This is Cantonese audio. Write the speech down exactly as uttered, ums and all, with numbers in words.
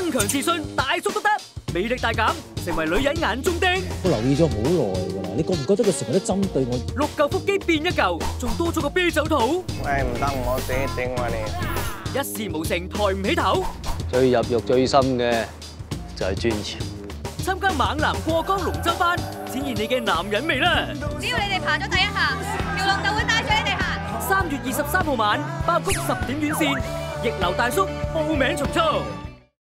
增強自信，大叔都得，魅力大減，成為女人眼中釘。 我留意咗好耐㗎啦，你覺唔覺得佢成日都針對我？ 六嚿腹肌變一嚿，仲多咗個啤酒肚。 喂，唔得，我自己整喎你。 一事無成，抬唔起頭。 最入肉最深嘅就係專潮。 參加猛男過江龍舟班，展現你嘅男人味啦！ 只要你哋爬咗第一下，條龍就會帶住你哋行。 三月二十三號晚，爆谷十點院線，逆流大叔報名重操。